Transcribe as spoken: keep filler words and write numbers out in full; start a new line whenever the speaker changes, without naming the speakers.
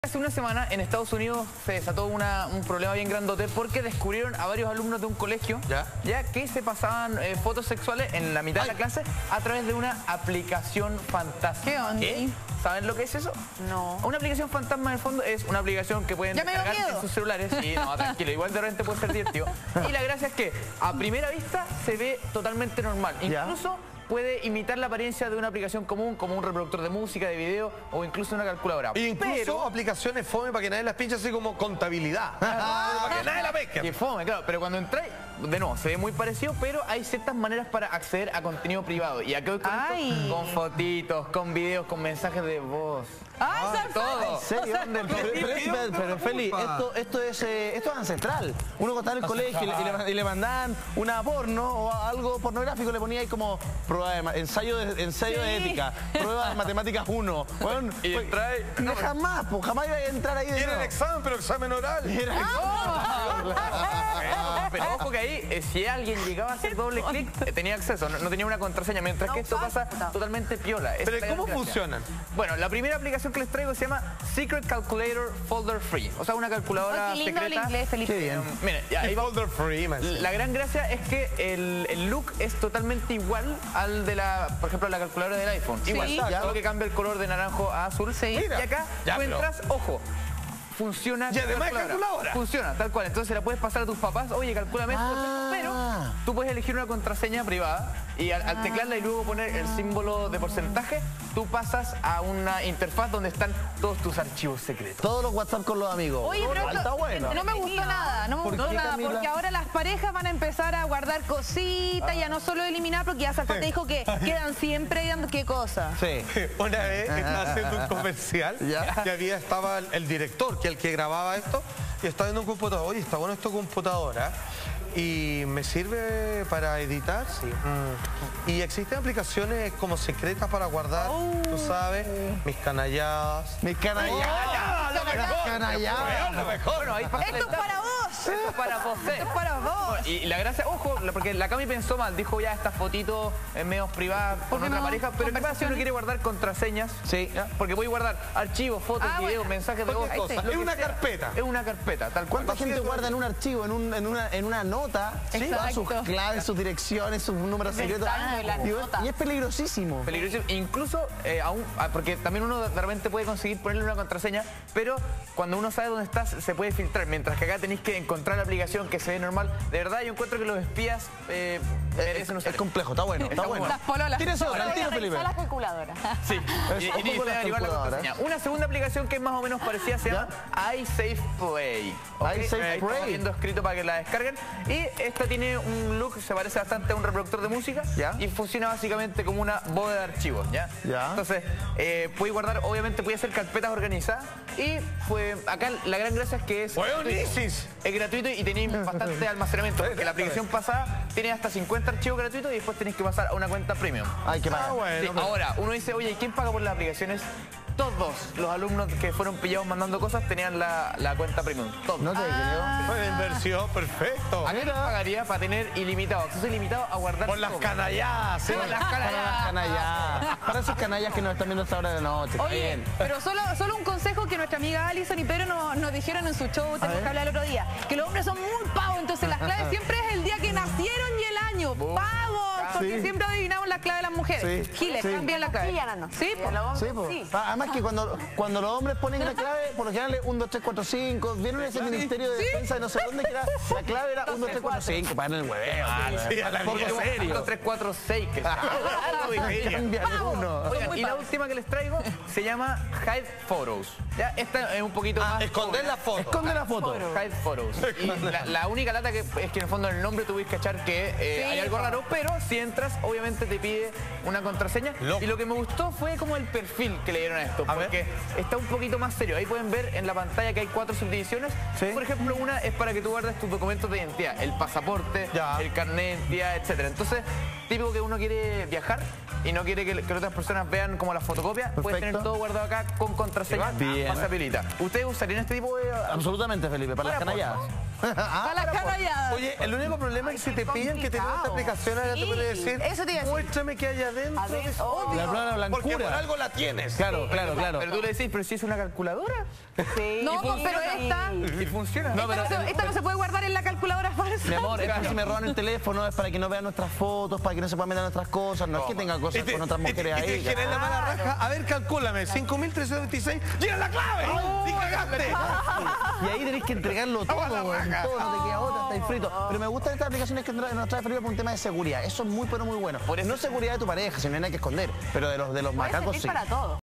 Hace una semana en Estados Unidos se desató una, un problema bien grandote porque descubrieron a varios alumnos de un colegio
ya,
ya que se pasaban eh, fotos sexuales en la mitad Ay. de la clase a través de una aplicación fantasma.
¿Qué onda?
¿Qué? ¿Saben lo que es eso?
No.
Una aplicación fantasma en el fondo es una aplicación que pueden descargar en sus celulares. Y no, tranquilo, igual de repente puede ser divertido. Y la gracia es que a primera vista se ve totalmente normal. Incluso puede imitar la apariencia de una aplicación común, como un reproductor de música, de video o incluso una calculadora.
E incluso
pero,
aplicaciones fome para que nadie las pinche, así como contabilidad. Para que nadie la pesque.
Y fome, claro. Pero cuando entráis, de nuevo, se ve muy parecido, pero hay ciertas maneras para acceder a contenido privado. Y acá con, esto, con fotitos, con videos, con mensajes de voz.
¡Ah,
Ay, todo!
¿En serio? Pero, pero, pero, pero Feli, esto, esto, es, eh, esto es ancestral. Uno cuando estaba en el colegio y le, y, le, y le mandaban una porno o algo pornográfico, le ponía ahí como prueba de, ensayo de, ensayo sí. de ética, prueba de matemáticas uno. Bueno,
y
pues,
trae,
no, jamás, pues jamás iba a entrar ahí de
nuevo. Era el examen, pero examen oral. Era el
Pero ojo que ahí, eh, si alguien llegaba a hacer doble clic, eh, tenía acceso, no, no tenía una contraseña, mientras no, que esto pasa totalmente piola.
Pero ¿cómo funcionan?
Bueno, la primera aplicación que les traigo se llama Secret Calculator Folder Free, o sea, una calculadora
oh, qué lindo
secreta.
El inglés, Felipe.
Qué bien. Um, miren, ahí va.
Folder Free, man.
La gran gracia es que el, el look es totalmente igual al de la, por ejemplo, la calculadora del iPhone.
Sí.
Igual, solo que cambia el color de naranjo a azul.
Sí.
Y acá
ya,
tú entras,
pero...
ojo, funciona.
Y además calculadora. calculadora.
Funciona, tal cual. Entonces la puedes pasar a tus papás, oye, calcúlame esto,
ah.
pero tú puedes elegir una contraseña privada y al, al teclarla y luego poner el símbolo de porcentaje, tú pasas a una interfaz donde están todos tus archivos secretos.
Todos los WhatsApp con los amigos.
Oye, pero
está
esto,
bueno.
no me gustó nada, no me
¿Por
gustó
qué,
nada,
Camila?
porque ahora las parejas van a empezar a guardar cositas, ah. ya no solo eliminar, porque ya Salfate dijo que quedan siempre dando qué cosa.
Sí.
Una vez estaba haciendo un comercial
¿Ya?
que había, estaba el, el director, que el que grababa esto, y estaba viendo un computador. Oye, está bueno esto computadora. ¿Y me sirve para editar? Sí. Mm. Y existen aplicaciones como secretas para guardar, oh. tú sabes, mis canalladas.
Mis canalladas.
Oh, lo mejor.
Canalladas.
Lo mejor.
Bueno, ahí pasa
Esto es para vos.
Esto es para vos.
Esto es para vos.
Y la gracia, ojo, porque la Cami pensó mal, dijo ya estas fotitos en medios privadas con otra no? pareja, pero ¿qué pasa si uno quiere guardar contraseñas?
Sí.
¿Ya? Porque voy a guardar archivos, fotos,
ah,
videos,
bueno.
mensajes de voz.
Es una sea. carpeta.
Es una carpeta, tal cual.
¿Cuánta gente guarda en un archivo, en, un, en, una, en una nota, ¿sí? todas sus claves, sus direcciones, sus números secretos? Y, y es peligrosísimo.
Peligrosísimo. Incluso, eh, aún, porque también uno de repente puede conseguir ponerle una contraseña, pero cuando uno sabe dónde estás, se puede filtrar. Mientras que acá tenéis que encontrar la aplicación que se ve normal. De verdad, yo encuentro que los espías eh, merecen
es, es complejo, está bueno, está bueno.
Las pololas.
¿Tienes otra? El tiro, Felipe.
la calculadora.
Sí. Y, y, y la igual la contraseña. Una segunda aplicación que es más o menos parecida se llama iSafePlay. ¿Okay?
iSafePlay.
Viendo escrito para que la descarguen. Y esta tiene un look, se parece bastante a un reproductor de música. ¿Ya? Y funciona básicamente como una bóveda de archivos. ¿Ya?
¿Ya?
Entonces, eh, puede guardar, obviamente puede hacer carpetas organizadas. Y fue acá la gran gracia es que es
¡Buenísimo!
Es gratuito y tenéis bastante almacenamiento. Porque la aplicación pasada tiene hasta cincuenta archivos gratuitos y después tenéis que pasar a una cuenta premium.
Ay, qué pagar.
Ah, bueno,
sí,
pero...
Ahora, uno dice, oye, ¿quién paga por las aplicaciones? Todos los alumnos que fueron pillados mandando cosas tenían la, la cuenta premium. Todos.
No te
ah.
Fue de inversión, perfecto.
¿A qué te pagaría para tener ilimitado? Acceso ilimitado a guardar
Por las canalladas, sí.
Por las canalladas.
Para las canallas. Para esos canallas que nos están viendo a esta hora de la noche.
Oye,
bien.
pero solo, solo un consejo que nuestra amiga Alison y Pedro nos, nos dijeron en su show, tenemos que hablar el otro día, que los hombres son muy pavos, entonces las claves siempre es el día que nacieron y el año. ¡Pavos! Porque sí. siempre adivinamos la clave de las mujeres.
Sí.
Giles,
sí.
cambian la clave.
Sí, no.
Sí, pues.
Sí, pues.
Sí.
Además que cuando, cuando los hombres ponen la clave, por lo general es uno, dos, tres, cuatro, cinco. Vieron ese ministerio de
¿Sí?
defensa de no sé dónde, que era, la clave era uno, dos, tres, cuatro, cinco, para en el hueveo.
Sí, a la
Porque
vida, serio.
uno, dos, tres, cuatro, seis. Que
Cámbiale uno.
Oigan, y la última que les traigo se llama Hide Photos. ¿Ya? Esta es un poquito
Ah,
más...
esconder la foto.
Esconde la foto.
Hide Photos. Y la, la única lata que es que en el fondo en el nombre tú puedes cachar que eh,
Sí.
hay algo raro, pero si entras, obviamente te pide una contraseña.
Loco.
Y lo que me gustó fue como el perfil que le dieron a esto,
A
porque
ver.
está un poquito más serio. Ahí pueden ver en la pantalla que hay cuatro subdivisiones.
Sí.
Por ejemplo, una es para que tú guardes tus documentos de identidad, el pasaporte,
Ya.
el carnet de identidad, etcétera. Entonces, típico que uno quiere viajar y no quiere que, que otras personas vean como la fotocopia, puedes
Perfecto.
tener todo guardado acá con contraseña.
Bien.
Más se habilita. ¿Ustedes usarían este tipo de...?
Absolutamente, Felipe, para las
Para
canalladas.
Para las canalladas.
Oye, el único problema es que si te piden que tengas esta aplicación, ahora te
Sí,
puede decir,
eso te iba a decir.
muéstrame qué hay adentro.
Adentro,
de-
obvio.
La plana blancura.
Porque por algo la tienes.
Claro,
Sí,
claro. claro, claro.
Pero tú le decís, pero si es una calculadora.
Sí. No, pero esta...
Y funciona.
No, pero, esta, no, esta no se puede guardar en la calculadora falsa.
Mi amor, es que si me roban el teléfono es para que no vean nuestras fotos, para que no se puedan meter nuestras cosas. No es que tenga cosas
te,
con otras mujeres
y te,
ahí.
Y te la mala raja. A ver, calcúlame. cinco mil trescientos veintiséis. ¡Llega la clave! ¡Y cagaste!
Y ahí tenés que entregarlo todo, todo, no te queda otra, está frito. Pero me gustan estas aplicaciones que nos trae Felipe por un tema de seguridad. Eso es muy, pero muy bueno. No es seguridad de tu pareja, si no hay nada que esconder, pero de los, de los macacos sí.
Para todo.